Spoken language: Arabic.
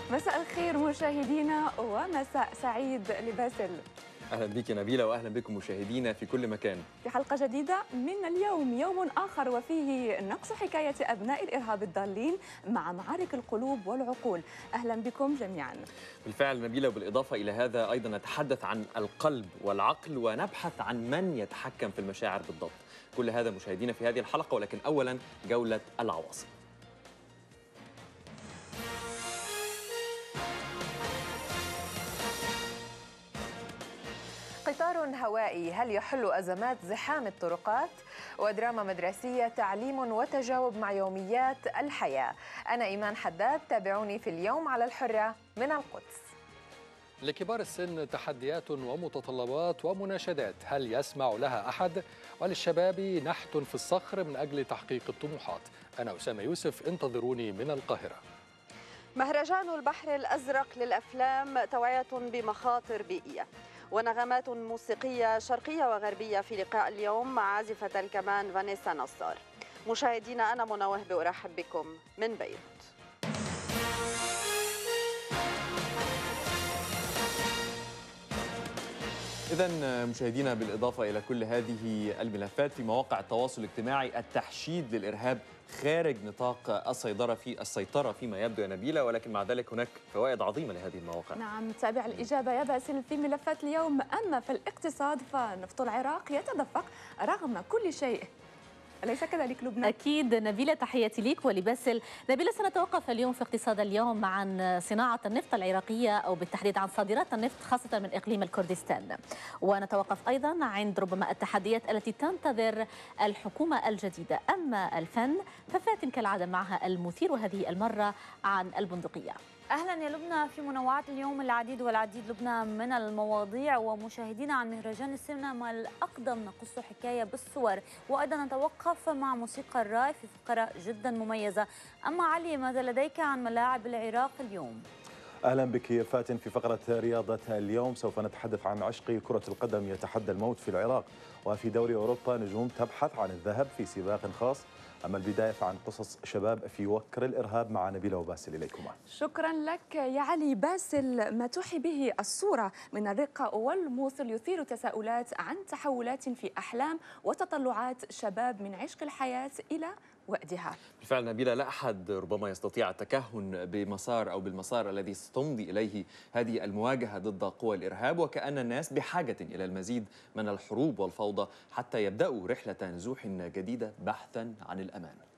مساء الخير مشاهدينا ومساء سعيد لباسل. أهلا بك نبيلة وأهلا بكم مشاهدينا في كل مكان. في حلقة جديدة من اليوم، يوم آخر وفيه نقص حكاية أبناء الإرهاب الضالين مع معارك القلوب والعقول. أهلا بكم جميعا. بالفعل نبيلة، وبالإضافة إلى هذا أيضا نتحدث عن القلب والعقل ونبحث عن من يتحكم في المشاعر بالضبط. كل هذا مشاهدينا في هذه الحلقة، ولكن أولا جولة العواصم. قطار هوائي هل يحل أزمات زحام الطرقات؟ ودراما مدرسية تعليم وتجاوب مع يوميات الحياة. أنا إيمان حداد، تابعوني في اليوم على الحرة من القدس. لكبار السن تحديات ومتطلبات ومناشدات هل يسمع لها أحد؟ وللشباب نحت في الصخر من أجل تحقيق الطموحات. أنا أسامة يوسف، انتظروني من القاهرة. مهرجان البحر الأزرق للأفلام توعية بمخاطر بيئية، ونغمات موسيقية شرقية وغربية في لقاء اليوم مع عازفة الكمان فانيسا نصار. مشاهدينا، أنا منى وهبي أرحب بكم من بيروت. إذن مشاهدينا، بالإضافة إلى كل هذه الملفات في مواقع التواصل الاجتماعي، التحشيد للإرهاب خارج نطاق السيطرة فيما يبدو يا نبيلة، ولكن مع ذلك هناك فوائد عظيمة لهذه المواقع. نعم، تابع الإجابة يا باسل في ملفات اليوم. أما في الاقتصاد فنفط العراق يتدفق رغم كل شيء، أليس كذلك لبنى؟ أكيد نبيلة، تحياتي ليك ولباسل. نبيلة، سنتوقف اليوم في اقتصاد اليوم عن صناعة النفط العراقية، أو بالتحديد عن صادرات النفط خاصة من إقليم الكردستان، ونتوقف أيضا عند ربما التحديات التي تنتظر الحكومة الجديدة. أما الفن ففاتن كالعادة معها المثير، وهذه المرة عن البندقية. أهلا يا لبنى، في منوعات اليوم العديد والعديد لبنى من المواضيع. ومشاهدينا عن مهرجان السينما الأقدم نقص حكاية بالصور، وأيضا نتوقف مع موسيقى الراي في فقرة جدا مميزة. أما علي، ماذا لديك عن ملاعب العراق اليوم؟ أهلا بك يا فاتن. في فقرة رياضة اليوم سوف نتحدث عن عشق كرة القدم يتحدى الموت في العراق، وفي دوري أوروبا نجوم تبحث عن الذهب في سباق خاص. أما البداية فعن قصص شباب في وكر الإرهاب مع نبيلة وباسل. إليكما. شكرا لك يا علي. باسل، ما توحي به الصورة من الرقة والموصل يثير تساؤلات عن تحولات في أحلام وتطلعات شباب من عشق الحياة إلى وأدها. بالفعل نبيلة، لا أحد ربما يستطيع التكهن بمسار أو بالمسار الذي ستمضي إليه هذه المواجهة ضد قوى الإرهاب، وكأن الناس بحاجة إلى المزيد من الحروب والفوضى حتى يبدأوا رحلة نزوح جديدة بحثا عن الأمان.